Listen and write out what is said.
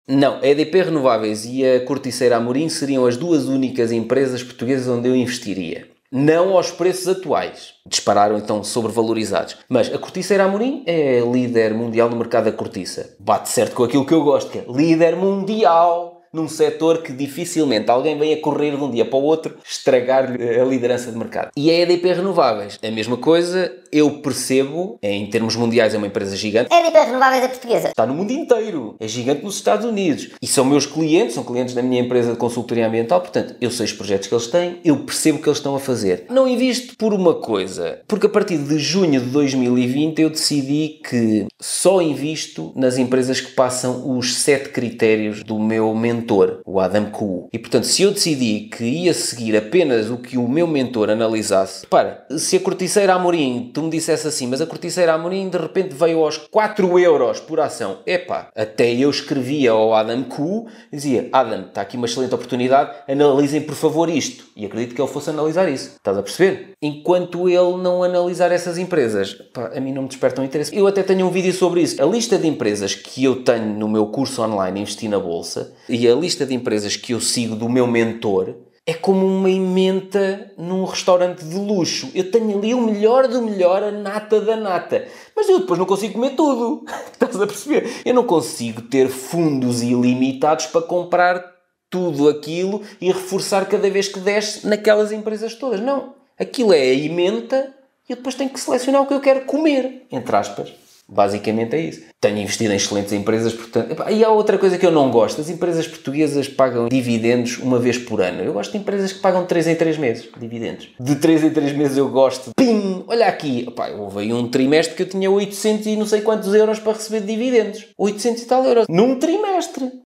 Não, a EDP Renováveis e a Corticeira Amorim seriam as duas únicas empresas portuguesas onde eu investiria. Não aos preços atuais. Dispararam então sobrevalorizados. Mas a Corticeira Amorim é líder mundial no mercado da cortiça. Bate certo com aquilo que eu gosto, que é líder mundial num setor que dificilmente alguém venha correr de um dia para o outro estragar-lhe a liderança de mercado. E a EDP Renováveis, a mesma coisa, eu percebo, em termos mundiais é uma empresa gigante. A EDP Renováveis é portuguesa. Está no mundo inteiro. É gigante nos Estados Unidos. E são meus clientes, são clientes da minha empresa de consultoria ambiental, portanto, eu sei os projetos que eles têm, eu percebo o que eles estão a fazer. Não invisto por uma coisa, porque a partir de junho de 2020 eu decidi que só invisto nas empresas que passam os 7 critérios do meu mentor, o Adam Kuhl. E portanto, se eu decidi que ia seguir apenas o que o meu mentor analisasse, repara, se a Corticeira Amorim, tu me dissesse assim, mas a Corticeira Amorim de repente veio aos 4 euros por ação. Epá, até eu escrevia ao Adam Kuhl, dizia, Adam, está aqui uma excelente oportunidade, analisem por favor isto. E acredito que ele fosse analisar isso. Estás a perceber? Enquanto ele não analisar essas empresas, pá, a mim não me despertam interesse. Eu até tenho um vídeo sobre isso. A lista de empresas que eu tenho no meu curso online Investir na Bolsa e a lista de empresas que eu sigo do meu mentor é como uma emenda num restaurante de luxo. Eu tenho ali o melhor do melhor, a nata da nata. Mas eu depois não consigo comer tudo. Estás a perceber? Eu não consigo ter fundos ilimitados para comprar tudo aquilo e reforçar cada vez que desce naquelas empresas todas. Não. Aquilo é a emenda e eu depois tenho que selecionar o que eu quero comer. Entre aspas. Basicamente é isso. Tenho investido em excelentes empresas, portanto... E há outra coisa que eu não gosto. As empresas portuguesas pagam dividendos uma vez por ano. Eu gosto de empresas que pagam 3 em 3 meses. Dividendos. De 3 em 3 meses eu gosto. Pim! Olha aqui. Epá, houve aí um trimestre que eu tinha 800 e não sei quantos euros para receber de dividendos. 800 e tal euros. Num trimestre.